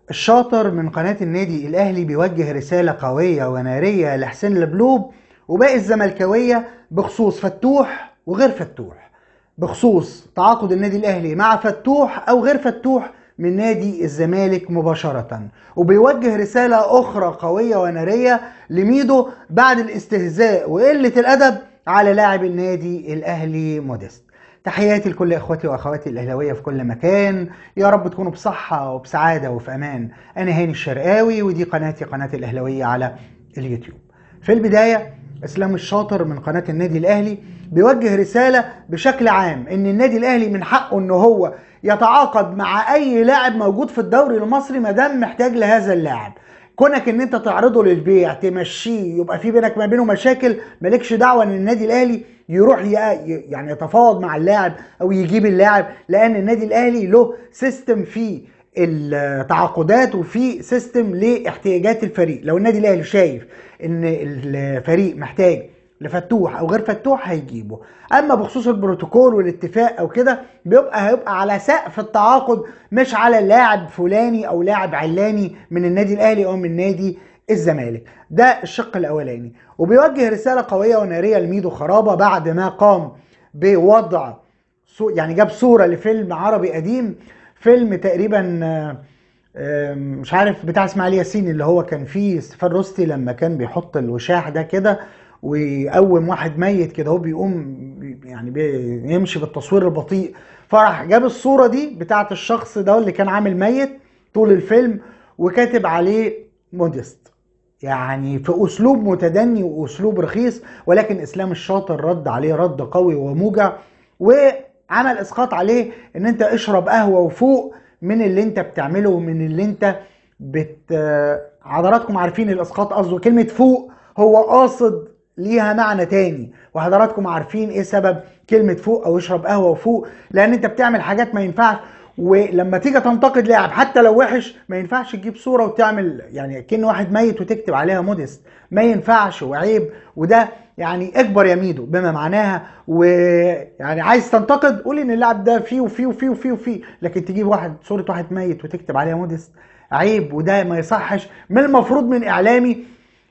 الشاطر من قناة النادي الأهلي بيوجه رسالة قوية ونارية لحسين البلوب وباقي الزملكاوية بخصوص فتوح وغير فتوح، بخصوص تعاقد النادي الأهلي مع فتوح أو غير فتوح من نادي الزمالك مباشرة. وبيوجه رسالة أخرى قوية ونارية لميدو بعد الاستهزاء وقلة الأدب على لاعب النادي الأهلي موديست. تحياتي لكل اخواتي واخواتي الاهلاويه في كل مكان، يا رب تكونوا بصحه وبسعاده وفي امان. انا هاني الشرقاوي ودي قناتي قناه الاهلاويه على اليوتيوب. في البدايه اسلام الشاطر من قناه النادي الاهلي بيوجه رساله بشكل عام ان النادي الاهلي من حقه ان هو يتعاقد مع اي لاعب موجود في الدوري المصري ما دام محتاج لهذا اللاعب. كونك ان انت تعرضه للبيع تمشيه يبقى في بينك ما بينه مشاكل، مالكش دعوه ان النادي الاهلي يروح يعني يتفاوض مع اللاعب او يجيب اللاعب، لان النادي الاهلي له سيستم في التعاقدات وفي سيستم لاحتياجات الفريق. لو النادي الاهلي شايف ان الفريق محتاج لفتوح او غير فتوح هيجيبه. اما بخصوص البروتوكول والاتفاق او كده هيبقى على سقف التعاقد، مش على لاعب فلاني او لاعب علاني من النادي الاهلي او من نادي الزمالك. ده الشق الاولاني. وبيوجه رساله قويه وناريه لميدو خرابه بعد ما قام بوضع يعني جاب صوره لفيلم عربي قديم، فيلم تقريبا مش عارف بتاع اسماعيل ياسين اللي هو كان فيه ستيفان روستي لما كان بيحط الوشاح ده كده ويقوم واحد ميت كده، هو بيقوم يعني بيمشي بالتصوير البطيء، فراح جاب الصوره دي بتاعت الشخص ده اللي كان عامل ميت طول الفيلم وكاتب عليه موديست، يعني في اسلوب متدني واسلوب رخيص. ولكن اسلام الشاطر رد عليه رد قوي وموجع وعمل اسقاط عليه ان انت اشرب قهوه وفوق من اللي انت بتعمله ومن اللي انت حضراتكم عارفين الاسقاط قصده كلمه فوق هو قاصد ليها معنى تاني، وحضراتكم عارفين ايه سبب كلمة فوق او اشرب قهوة وفوق، لان انت بتعمل حاجات ما ينفعش. ولما تيجي تنتقد لاعب حتى لو وحش ما ينفعش تجيب صورة وتعمل يعني كأن واحد ميت وتكتب عليها موديست، ما ينفعش وعيب. وده يعني اكبر يا ميدو بما معناها. ويعني عايز تنتقد قول ان اللاعب ده فيه وفيه وفيه وفيه وفيه، لكن تجيب صورة واحد ميت وتكتب عليها موديست عيب، وده ما يصحش. من المفروض من اعلامي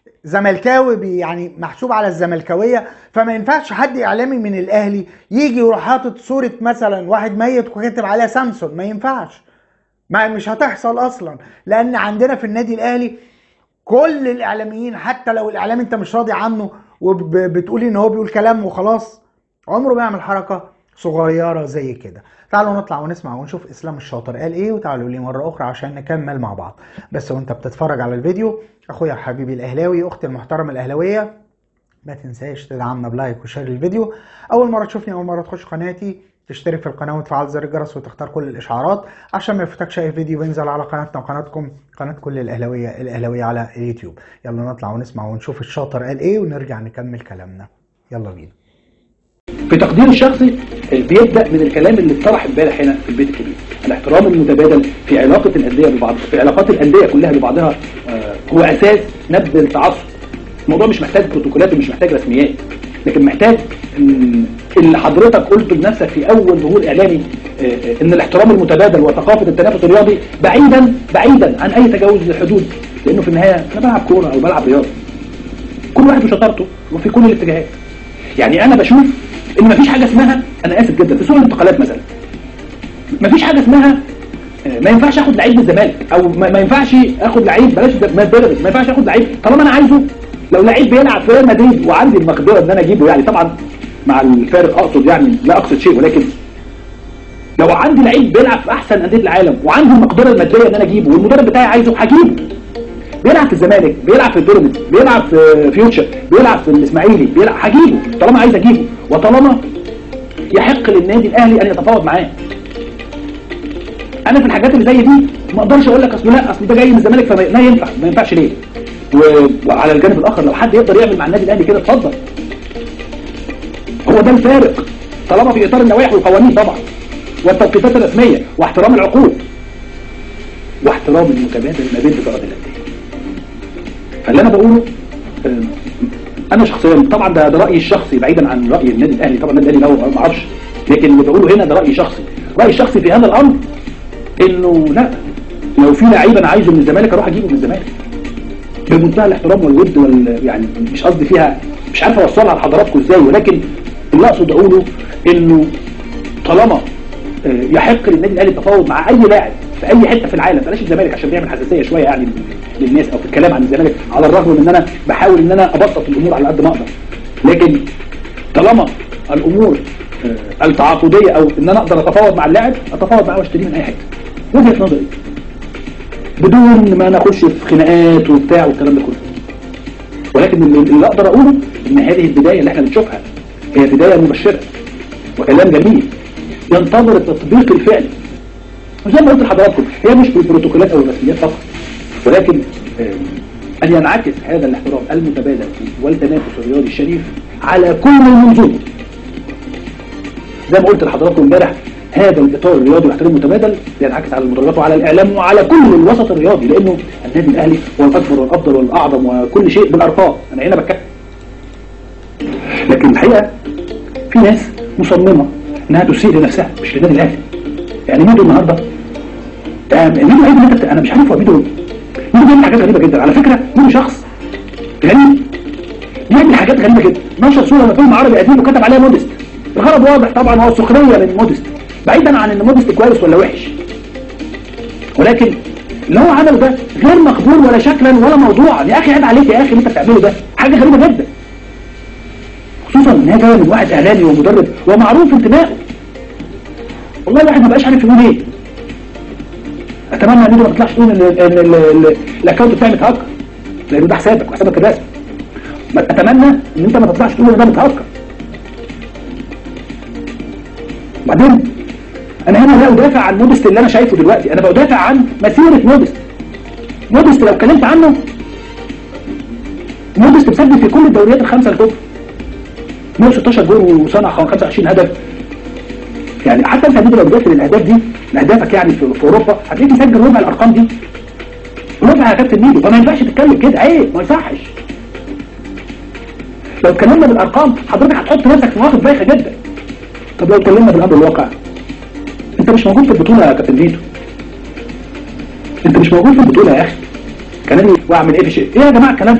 زملكاوي يعني محسوب على الزملكاويه، فما ينفعش حد اعلامي من الاهلي يجي يروح حاطط صوره مثلا واحد ميت وكاتب عليها سامسون، ما ينفعش، مش هتحصل اصلا. لان عندنا في النادي الاهلي كل الاعلاميين حتى لو الاعلام انت مش راضي عنه وبتقولي ان هو بيقول كلام وخلاص، عمره ما يعمل حركه صغيره زي كده. تعالوا نطلع ونسمع ونشوف اسلام الشاطر قال ايه، وتعالوا لي مره اخرى عشان نكمل مع بعض. بس وانت بتتفرج على الفيديو اخويا حبيبي الاهلاوي اختي المحترمه الاهلاويه ما تنساش تدعمنا بلايك وشير الفيديو. اول مره تشوفني اول مره تخش قناتي تشترك في القناه وتفعل زر الجرس وتختار كل الاشعارات عشان ما يفوتكش اي فيديو بينزل على قناتنا وقناتكم قناه كل الاهلاويه على اليوتيوب. يلا نطلع ونسمع ونشوف الشاطر قال ايه ونرجع نكمل كلامنا. يلا بينا. في تقديري الشخصي بيبدا من الكلام اللي اتطرح امبارح هنا في البيت الكبير، الاحترام المتبادل في علاقه الانديه ببعض، في علاقات الانديه كلها ببعضها هو اساس نبذ التعصب. الموضوع مش محتاج بروتوكولات ومش محتاج رسميات، لكن محتاج اللي حضرتك قلته لنفسك في اول ظهور اعلامي ان الاحترام المتبادل وثقافه التنافس الرياضي بعيدا عن اي تجاوز للحدود، لانه في النهايه انا بلعب كوره او بلعب رياضه، كل واحد وشطارته وفي كل الاتجاهات. يعني انا بشوف ان مفيش حاجه اسمها، انا اسف جدا، في سوق الانتقالات مثلا مفيش حاجه اسمها ما ينفعش اخد لعيب من الزمالك، او ما ينفعش اخد لعيب بلاش ما ينفعش اخد لعيب طالما انا عايزه. لو لعيب بيلعب في ريال مدريد وعندي المقدره ان انا اجيبه، يعني طبعا مع الفارق اقصد، يعني لا اقصد شيء، ولكن لو عندي لعيب بيلعب في احسن انديه العالم وعندي المقدره الماديه ان انا اجيبه والمدرب بتاعي عايزه هجيبه. بيلعب في الزمالك، بيلعب في بيراميدز، بيلعب في فيوتشر، بيلعب في الاسماعيلي، بيلعب هجيبه طالما عايز اجيبه، وطالما يحق للنادي الاهلي ان يتفاوض معاه. انا في الحاجات اللي زي دي ما اقدرش اقول لك اصل لا اصل ده جاي من الزمالك فما ينفع، ما ينفعش ليه؟ وعلى الجانب الاخر لو حد يقدر يعمل مع النادي الاهلي كده اتفضل. هو ده الفارق طالما في اطار اللوائح والقوانين طبعا والتوقيتات الرسميه واحترام العقود واحترام المتبادل ما بين ادارات الانديه. فاللي انا بقوله انا شخصيا طبعا ده رايي الشخصي بعيدا عن راي النادي الاهلي، طبعا النادي الاهلي له ما اعرفش، لكن اللي بقوله هنا ده رايي الشخصي. رايي الشخصي في هذا الامر انه لا، لو في لعيب انا عايزه من الزمالك اروح اجيبه من الزمالك بمنتهى الاحترام والود يعني مش قصدي فيها، مش عارف اوصلها لحضراتكم ازاي، ولكن اللي اقصد اقوله انه طالما يحق للنادي الاهلي التفاوض مع اي لاعب في اي حته في العالم، بلاش الزمالك عشان بيعمل حساسيه شويه يعني للناس او في الكلام عن الزمالك، على الرغم من ان انا بحاول ان انا ابسط الامور على قد ما اقدر، لكن طالما الامور التعاقديه او ان انا اقدر اتفاوض مع اللاعب، اتفاوض معاه واشتريه من اي حته. وجهه نظري بدون ما نخش في خناقات وبتاع والكلام ده كله. ولكن اللي اقدر اقوله ان هذه البدايه اللي احنا بنشوفها هي بدايه مبشره وكلام جميل ينتظر التطبيق الفعلي. وزي ما قلت لحضراتكم هي مش بالبروتوكولات او الرسميات فقط، ولكن ان ينعكس هذا الاحترام المتبادل والتنافس الرياضي الشريف على كل المنظومه. زي ما قلت لحضراتكم امبارح، هذا الاطار الرياضي والاحترام المتبادل ينعكس على المدرجات وعلى الاعلام وعلى كل الوسط الرياضي، لانه النادي الاهلي هو الاكبر والافضل والاعظم وكل شيء بالارقام. انا هنا بتكلم، لكن الحقيقه في ناس مصممه انها تسيء لنفسها مش للنادي الاهلي. يعني ميدو النهارده ميدو عيب ان انت انا مش عارف هو ميدو بيعمل حاجات غريبه جدا. على فكره ميدو شخص غريب بيعمل حاجات غريبه جدا. نشر صوره لفيلم عربي قديم وكتب عليها مودست. الغرض واضح طبعا، هو السخريه من مودست، بعيدا عن ان مودست كويس ولا وحش، ولكن اللي هو عمله ده غير مقبول ولا شكلا ولا موضوعا. يا اخي عيب عليك يا اخي اللي انت بتعمله ده، حاجه غريبه جدا، خصوصا ان هي جايه من واحد اعلامي ومدرب ومعروف انتمائه. والله الواحد ما بقاش عارف يقول ايه. اتمنى ان انت ما تطلعش تقول ان الاكونت بتاعي متهكر، لان ده حسابك وحسابك الرسمي. اتمنى ان انت ما تطلعش تقول ان ده متهكر. بعدين انا هنا لا ادافع عن مودست اللي انا شايفه دلوقتي، انا بدافع عن مسيره مودست. مودست لو اتكلمت عنه، مودست مسجل في كل الدوريات الخمسه الكبرى 116 جول وصنع 25 هدف. يعني حتى انت لو بدات للاهداف دي لاهدافك يعني في اوروبا هتلاقيك مسجل ربع الارقام دي، ربع يا كابتن ميدو. فما ينفعش تتكلم كده، عيب، ما يصحش. لو اتكلمنا بالارقام حضرتك هتحط نفسك في مواقف بايخه جدا. طب لو اتكلمنا بالامر الواقع، انت مش موجود في البطوله يا كابتن ميدو، انت مش موجود في البطوله يا اخي. كلامي واعمل ايه في شيء؟ ايه يا جماعه الكلام؟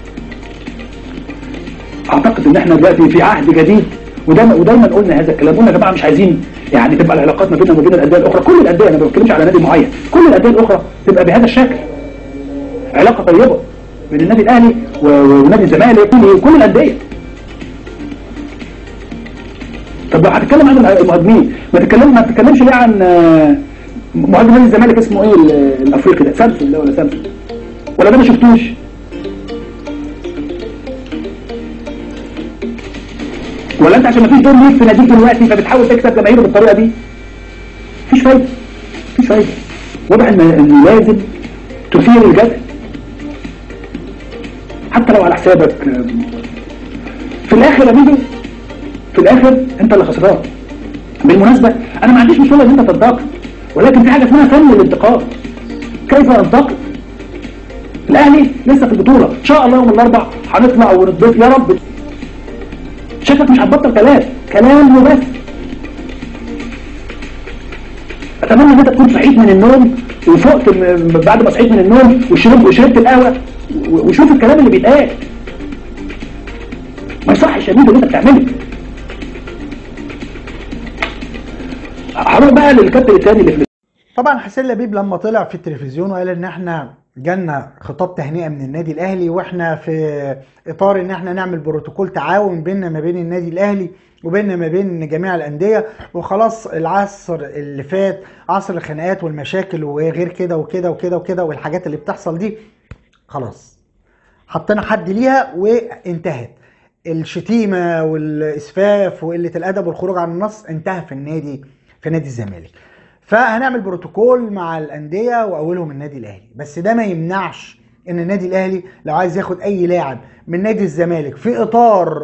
اعتقد ان احنا دلوقتي في عهد جديد، ودايما قلنا هذا الكلام، قلنا يا جماعه مش عايزين يعني تبقى العلاقات ما بيننا وما بين الانديه الاخرى، كل الانديه، انا ما بتكلمش على نادي معين، كل الانديه الاخرى تبقى بهذا الشكل، علاقه طيبه بين النادي الاهلي ونادي الزمالك كل الانديه. طب لو هتتكلم عن المهاجمين ما تتكلمش ليه عن مهاجم نادي الزمالك اسمه ايه الافريقي ده؟ سامسون ده ولا سامسون؟ ولا ده ما شفتوش؟ ولا انت عشان ما فيش دور ليك في ناديك دلوقتي فبتحاول تكسب جماهيره بالطريقه دي؟ مفيش فايده، مفيش فايده. واضح ان لازم تثير الجدل حتى لو على حسابك. في الاخر يا ميدو، في الاخر انت اللي خسران. بالمناسبه انا ما عنديش مشكله ان انت تنتقد، ولكن في حاجه اسمها فن الانتقاد. كيف ننتقد؟ الاهلي لسه في البطوله، ان شاء الله يوم الاربعاء هنطلع ونضيف يا رب. شكلك مش هتبطل كلام وبس. اتمنى ان انت تكون صحيت من النوم وفقت بعد ما صحيت من النوم وشربت القهوه وشوف الكلام اللي بيتقال. ما يصحش يا ميدو اللي انت بتعمله. هروح بقى للكابتن الثاني اللي في طبعا حسين لبيب لما طلع في التلفزيون وقال ان احنا جالنا خطاب تهنئه من النادي الاهلي، واحنا في اطار ان احنا نعمل بروتوكول تعاون بيننا ما بين النادي الاهلي وبيننا ما بين جميع الانديه، وخلاص العصر اللي فات عصر الخناقات والمشاكل وغير كده وكده وكده وكده والحاجات اللي بتحصل دي خلاص حطينا حد ليها وانتهت. الشتيمه والاسفاف وقله الادب والخروج عن النص انتهى في نادي الزمالك. فهنعمل بروتوكول مع الانديه واولهم النادي الاهلي، بس ده ما يمنعش ان النادي الاهلي لو عايز ياخد اي لاعب من نادي الزمالك في اطار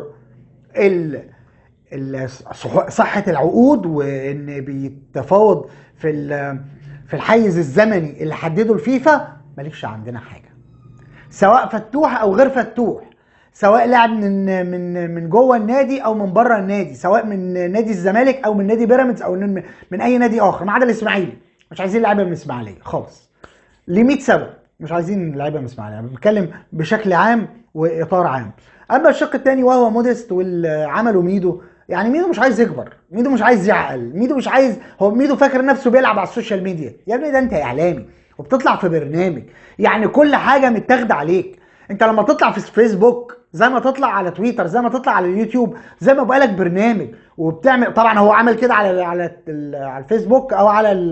صحه العقود وان بيتفاوض في الحيز الزمني اللي حدده الفيفا، مالكش عندنا حاجه، سواء فتوح او غير فتوح، سواء لاعب من جوه النادي او من بره النادي، سواء من نادي الزمالك او من نادي بيراميدز او من اي نادي اخر ما عدا الاسماعيلي. مش عايزين لعيبه من الاسماعيليه خالص. ل 100 سبب، مش عايزين لعيبه من اسماعيليه، بنتكلم بشكل عام واطار عام. اما الشق الثاني وهو موديست والعمل ميدو، يعني ميدو مش عايز يكبر، ميدو مش عايز يعقل، ميدو مش عايز، هو ميدو فاكر نفسه بيلعب على السوشيال ميديا. يا ابني ده انت اعلامي وبتطلع في برنامج، يعني كل حاجه متاخده عليك. انت لما تطلع في فيسبوك زي ما تطلع على تويتر، زي ما تطلع على اليوتيوب، زي ما بقالك برنامج وبتعمل. طبعا هو عمل كده على الفيسبوك او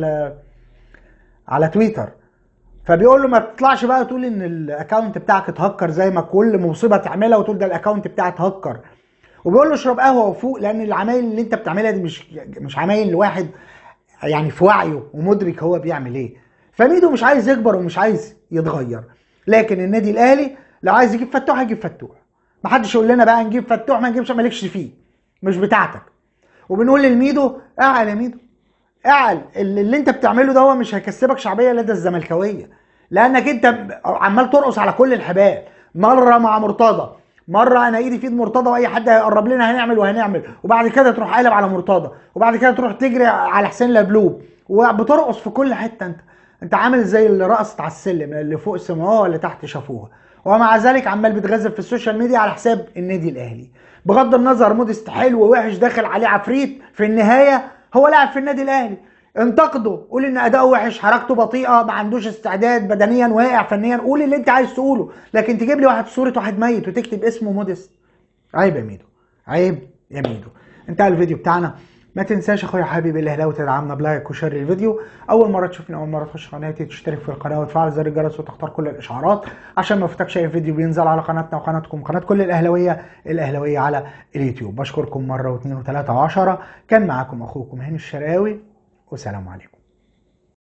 على تويتر، فبيقول له ما تطلعش بقى تقول ان الاكونت بتاعك اتهكر زي ما كل مصيبه تعملها وتقول ده الاكونت بتاعي اتهكر. وبيقول له اشرب قهوه وفوق، لان العمايل اللي انت بتعملها دي مش عمايل لواحد يعني في وعيه ومدرك هو بيعمل ايه. فميدو مش عايز يكبر ومش عايز يتغير، لكن النادي الاهلي لو عايز يجيب فتوح هيجيب فتوح. محدش يقول لنا بقى نجيب فتوح ما نجيبش، مالكش فيه، مش بتاعتك. وبنقول للميدو اعقل يا ميدو، اعقل، اللي انت بتعمله ده هو مش هيكسبك شعبيه لدى الزملكاويه، لانك انت عمال ترقص على كل الحبال. مره مع مرتضى، مره انا ايدي في ايد مرتضى واي حد هيقرب لنا هنعمل، وبعد كده تروح قالب على مرتضى، وبعد كده تروح تجري على حسين لبلوب، وبترقص في كل حته. انت عامل زي اللي رقصت على السلم، اللي فوق سمعوها واللي تحت شافوها، ومع ذلك عمال بتغذب في السوشيال ميديا على حساب النادي الاهلي. بغض النظر موديست حلو ووحش داخل عليه عفريت، في النهايه هو لاعب في النادي الاهلي. انتقده، قول ان اداؤه وحش، حركته بطيئه، ما عندوش استعداد بدنيا، واقع فنيا، قول اللي انت عايز تقوله، لكن تجيب لي صوره واحد ميت وتكتب اسمه موديست، عيب يا ميدو، عيب يا ميدو. انتهى الفيديو بتاعنا. ما تنساش اخويا حبيبي الاهلاوي تدعمنا بلايك وشير الفيديو. اول مره تشوفني، اول مره تخش قناتي، تشترك في القناه وتفعل زر الجرس وتختار كل الاشعارات عشان ما يفوتكش اي فيديو بينزل على قناتنا وقناتكم، قناه كل الاهلاويه على اليوتيوب. بشكركم مره واثنين وثلاثه وعشرة. كان معاكم اخوكم هاني الشراوي، والسلام عليكم.